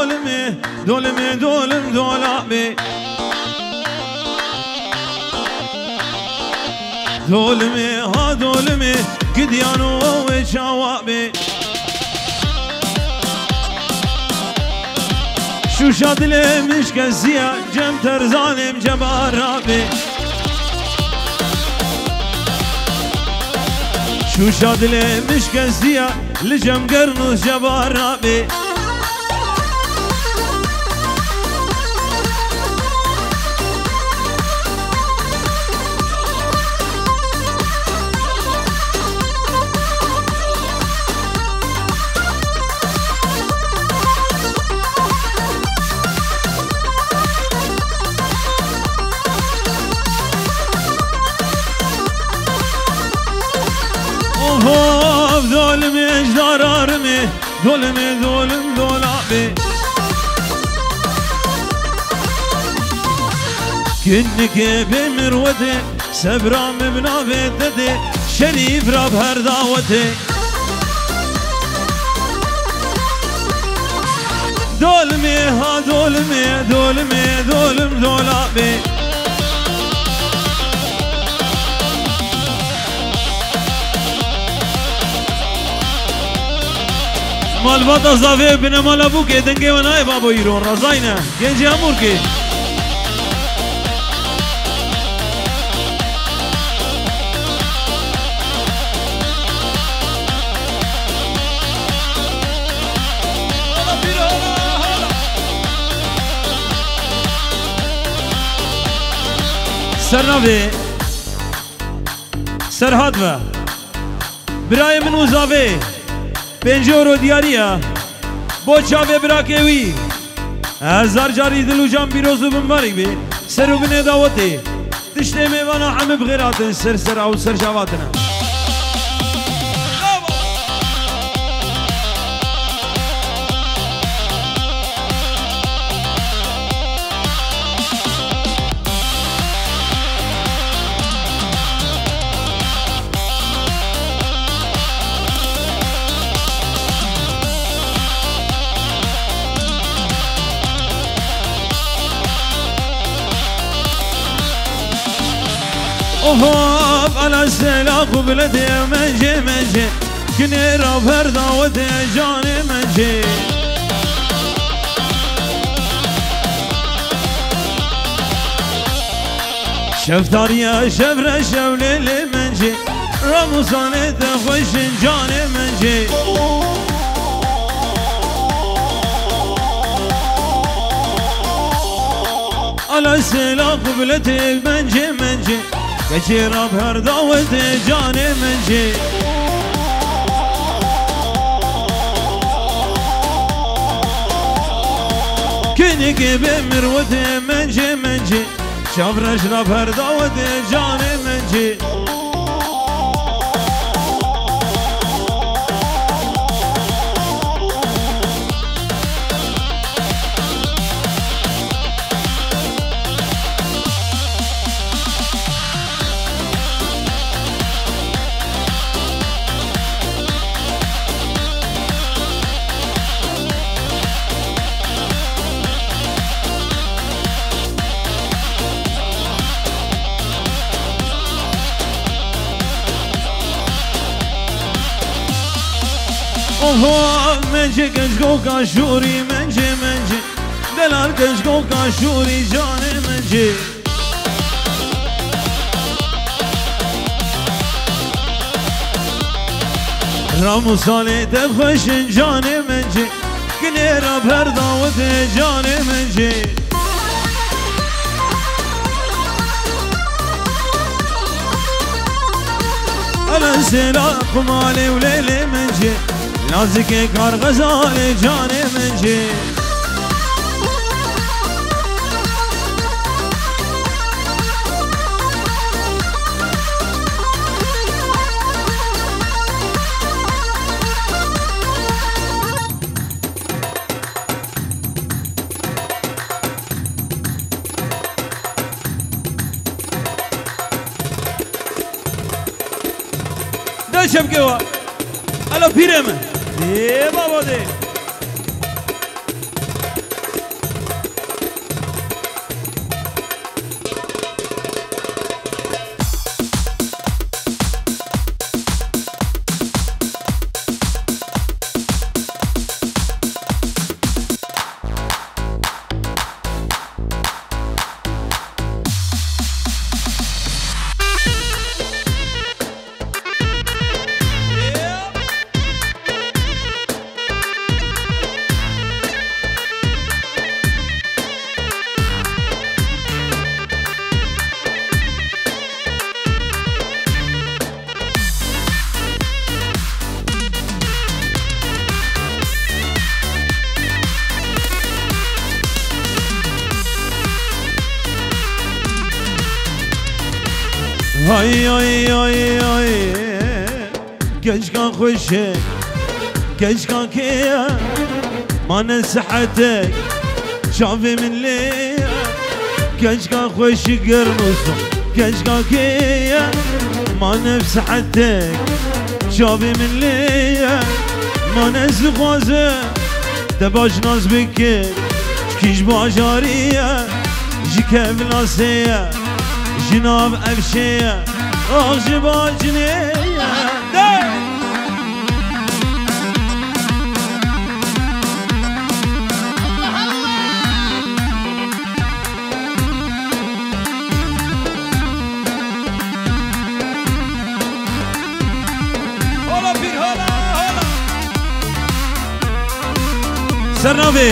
دولمي دولمي دولم دولابي دولمي ها دولمي قديانو وشوابي شو شادلي مش كزيا جم ترزانم جبارابي شو شادلي مش كزيا لجم قرنوس جبارابي دولمي اجدار ارمي دولمي دولم دولابي كنك بمروتي سبرام بنافيتتي شريف راب هر دعوتي دولمي ها دولمي دولمي دولم دولابي مال باتا زاویه بینه مال ابو که دنگه و نای بابا ایران رازاینه گنجی امور که سرناوی سرحد و برای منو زاویه 5 euro دیاریه با چاوه براکوی 1000 جاری دلو جان بیروزو بمباری بی سرو بینه داوتی تشتی میوانا همه بغیراتن سر او سر جواتنه اوهاب على السلاق بلدي منجي منجي كني راب هر دعوتي جاني منجي شفتاريا شفرة شولي منجي رمضاني تخوش جاني منجي على السلاق بلدي منجي منجي كشي راب هر دعوتي جاني منجي كنك بمروتي منجي منجي شافرش راب هر دعوتي جاني منجي اوه منجي كشكو كاشوري منجي منجي دلال كشكو كاشوري جاني منجي رامو صالي تفخش جاني منجي كني راب هر دعوتي جاني منجي على سلاق مالي وليلي منجي نازك كار غزالي جاني منجي داشم كوا الو پیرم ای بابا ده هاي هاي هاي هاي كيش كان خوشك كيش كان كيا ما نسحتك شافي من ليا كيش كان خوشك قرمصة كيش كان كيا ما نفسحتك شافي من ليا ما نزل غازة تباش ناس بكي كيش باجارية جيكا بلاسية جناب أفشية أغجي باجنية هلا بير هلا هلا سرنابي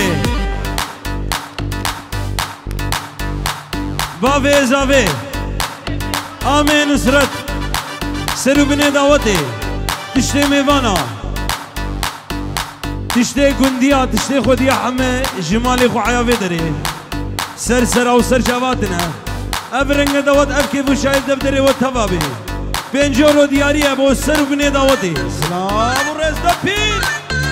بابي زابي آمین نصرت سرو بنه دعوته تشته میوانا تشته گندیا تشته خودیا همه جمالی خو عیاوه داره سر او سر جواتنا افرنگ دعوت افکی بو شاید دفتره و تبابی پنجو رو دیاریه با سرو بنه دعوته سلام و رزده پیر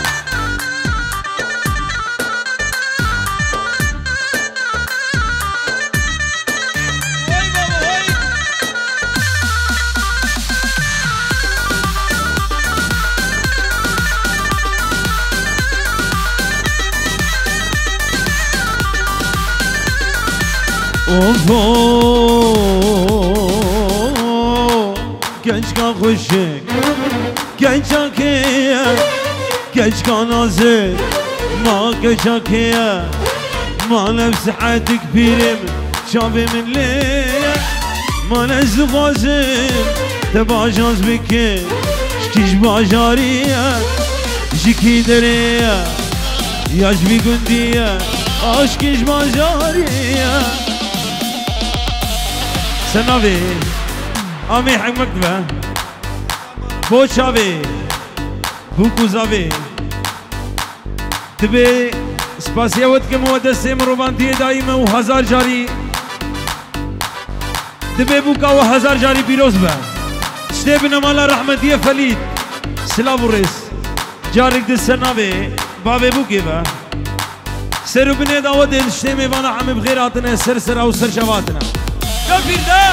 genç kan خوشک genç akıya genç kan azı ma genç akıya ma nefsi hayatık birim şabimin liye ma nezli gazım tebajaz biki şkiş bajariye jiki dereye yaş bir gün diye aşkiş bajariye سنابي آمي حق مكتبة بوشابي بوكوزابي تبي سباسيوت كمودة سيم روبانتية دائمة وهزار جاري تبي بوكا وهزار جاري بيروز با شتي بنمالا رحمتية فليد سلاب الرئيس جارك دي سنابي بابي بوكي با سرو بني داود شتي ميوانا عمي بغيراتنا سر أو سر شواتنا كفير ده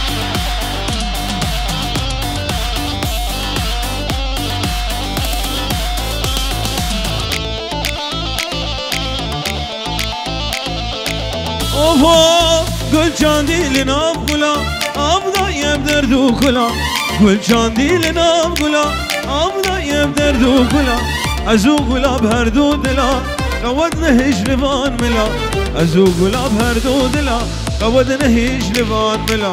اوه گل چاندیل نام گلا آب دایم در دو گلا گل چاندیل نام گلا آب دایم در دو گلا ازو گلاب هر دو دلا قود نهش لبان ملا ازو گلاب هر دو دلا قود نهش لبان ملا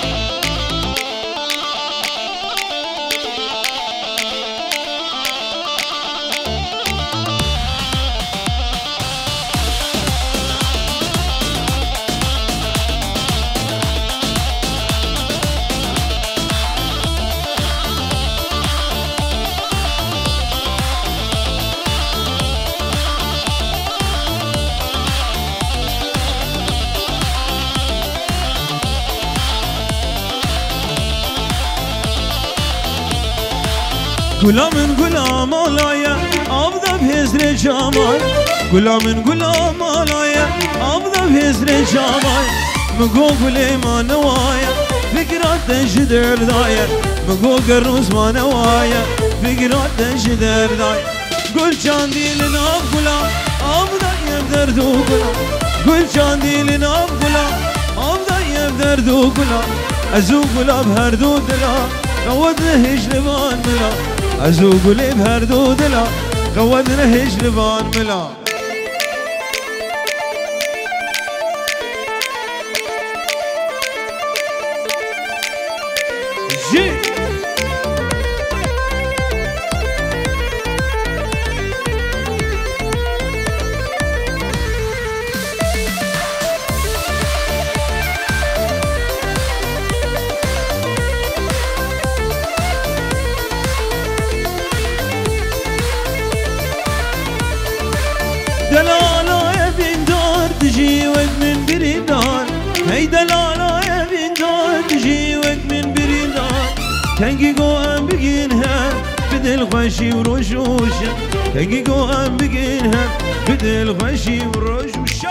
Gulamın gulam olaya avda bezre camay Gulamın gulam olaya avda bezre camay Mgo gulema nevaya fikrat deşder daya Mgo garuz manevaya fikrat deşder daya Gul çandilin av gulam avda yevder du gulam Gul çandilin av gulam avda yevder du gulam Azu gulab her du dila Kawadne hiclivan mila أزوق لي بهردود لا قودنا هيج لبان ملا جي دلالا evin dar تجيوك من بريدان هي دلالا evin dar تجيوك من بريدان کنگی گو ام بگین هم بدل خوشی و روشوش کنگی گو ام بگین هم بدل خوشی و روشوش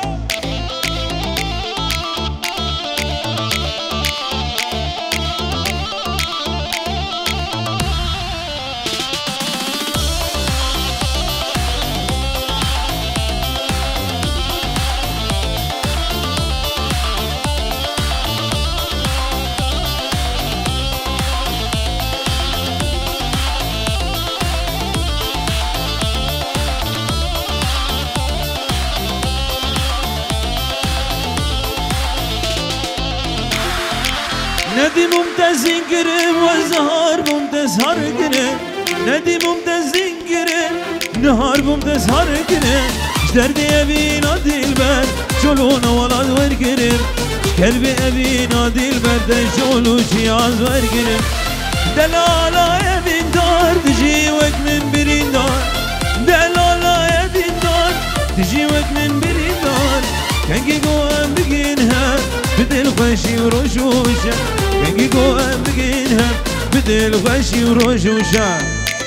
ندی ممتازین گرم و زهار ممتازهار گرم ندی ممتازین گرم نهار ممتازهار گرم دردی ابینا دلبر چلون ولاد ور گرم قلبی ابینا دلبر چلو چیاز ور گرم دلالا ابین دار تجی وقت من برین دار دلالا ابین دار تجی وقت من برین دار کنگی گوام بگین هم بدل خوشی و روشوشم کنگی گوام بگین هم بدل خوشی و روشوشم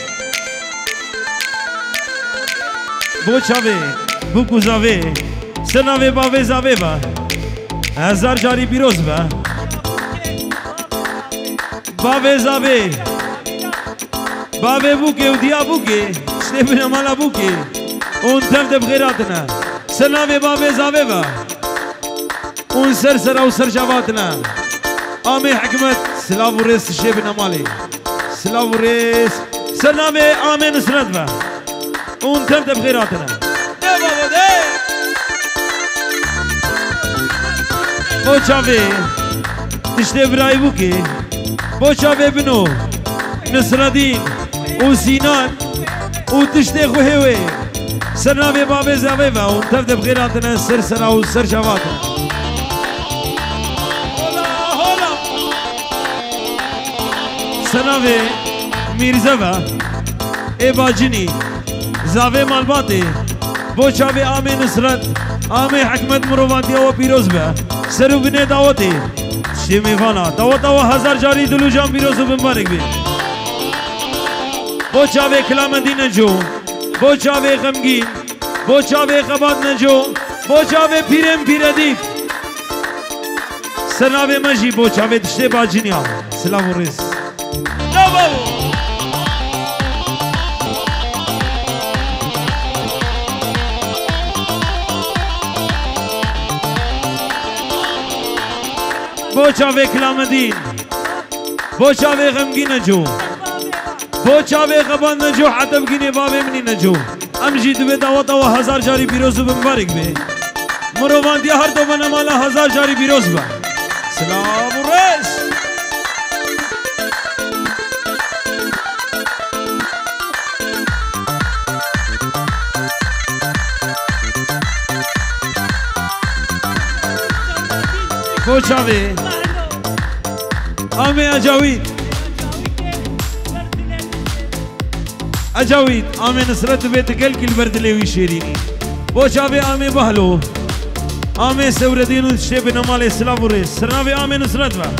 بو چاوه بو کوزاوه سناوه باوه زاوه با هزار جاری بیروز با باوه زاوه باوه بوکه و دیا بوکه شته بنامالا بوکه اون تم ده بغیراتنا سناوه باوه زاوه با اون سر سر او سر جواتنا آمي حكمت سلاو ريس الشيب نمالي سلاو ريس سناوه آمي نسرت با اون تم ده بغیراتنا ده بابا ده بو چاوه تشته برای بوکه بو چاوه بنو نصردین و سینان و تشته خوهوه سرناوه بابه زاوه و اون تف ده بغیراتنا سر سرا و سر شواتنا سرناوه میرزه و ای باجنی زاوه مالباته بو چاوه آمه نصرت آمه حکمت مروانتی و پیروز به سرو بینه دعوتی شتی میخوانا دعوت و هزار جاری دلو جان پیروز و بمبارک بی بو چاوه کلامندی نجو بو چاوه غمگین بو چاوه قباد نجو بو چاوه پیرم پیردیف سرناوه مجی بو چاوه تشته باجینیا سلام و رس نو بابو بو چاوه کلامدین بو چاوه غمگی نجو بو چاوه قبان نجو حتی بگینه بابه منی نجو ام جی دوی دعوتا و هزار جاری بیروز و بمبارک بی مروان دیا هر دو بنامالا هزار جاری بیروز با سلام و رس بو چاوه آمه اجاوید اجاوید آمه نصرت بیت کل کل بردلیوی شیرینی بو چاوه آمه بحلو آمه سوردین و شیب نمال اسلام و ریس سرناوه آمه نصرت با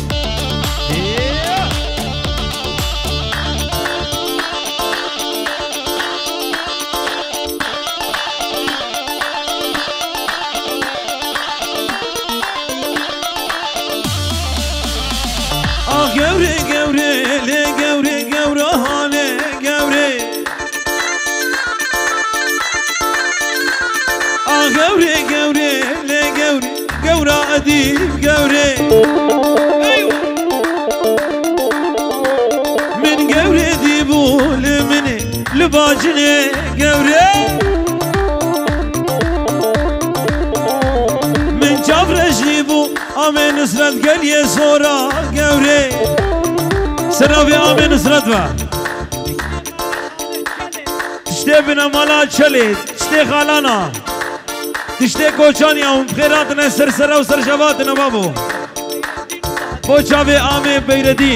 گوره گوره لی گوره گوره حاله گوره گوره گوره لی گوره گوره ادیب گوره من گوره دیبو لمنه لباجنه گوره من جبر جیبو آمه نصرت گلیه سورا گوره سناوی آمه نصرت با تشته بنامالا چلی تشته خالانا تشته کوچانی هم خیراتنا سر سر و سر شواتنا بابو بو چاوه آمه بیردین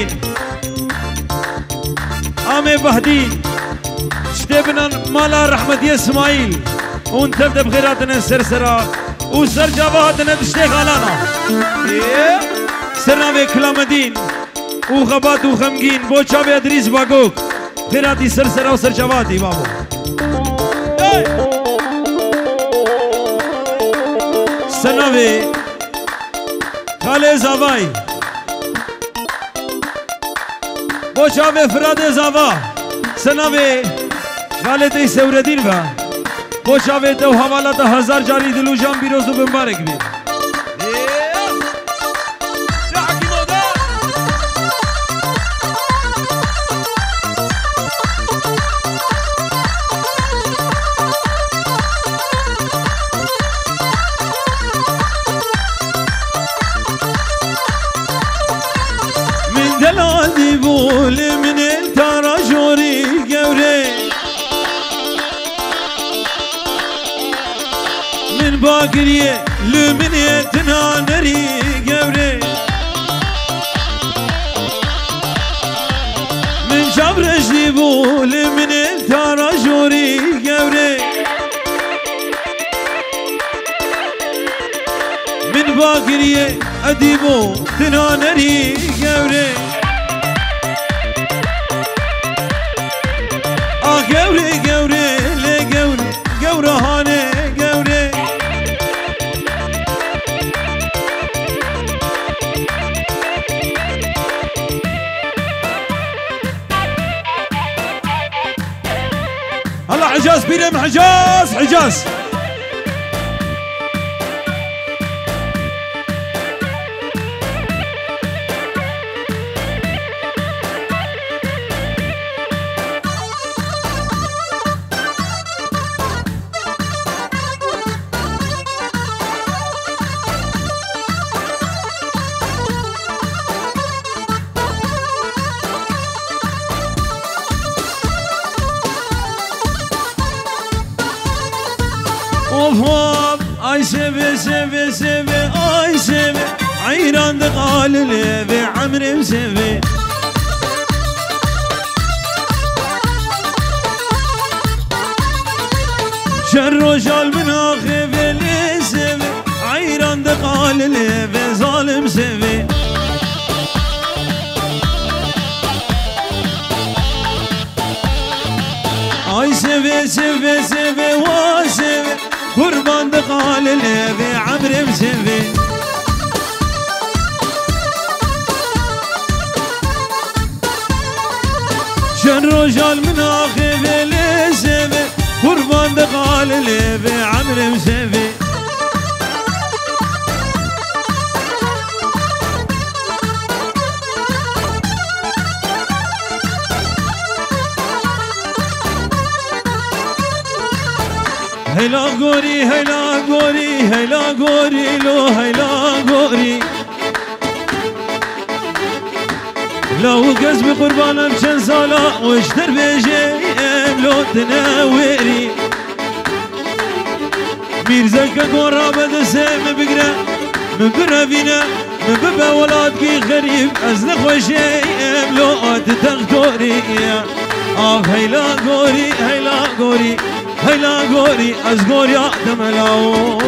آمه بهدین تشته بنامالا رحمتی اسماعیل اون تبدأ بخيراتنا سر سرا وسر جواتنا تشتي خالانا سرنا بكلام الدين وخبات وخمگين بو چاوي ادريس باگوك خيراتي سرسرا وسرچواتي بابو سنوي خالي زاواي بو چاوي فراد زاوا سنوي غالتي سوردين با بو چاوي تو حوالات 1000 جاري دلو جان بيروزو بمبارك بي دلالي بول من التراجوري قوري من باقرية لمن تنانري قوري من جبرش بول من التراجوري قوري من باقرية أديبو تنانري قوري قوري قوري لي قوري قوري هاني قوري هلا حجاز بيرم حجاز حجاز وفواب اي سيفي سيفي سيفي اي سيفي عيران دقال ليفي عمري مسيفي شر جال من اخيفي لي سيفي عيران دقال ليفي ظالم سيفي اي سيفي سيفي سيفي وسيفي قربان دقال ليفي عمري مسيفي شن رجال من اخيفي لي سيفي قربان دقال ليفي عمري مسيفي هلا غوري هلا غوري هلا غوري لو هلا غوري لو قزم قربان بشن صلاة واشتر بيجي لو تناويري ميرزك قرا بدسم بقرا من برافينا من بابا ولادك غريب ازنخ وشي لو تتغدوري هلا غوري هلا غوري هلا غوري ازغور يا دملاو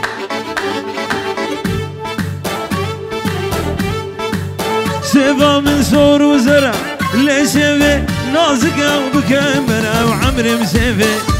سيفا من صور وزرع ليش نازقه وبكمره وعمري مسيفي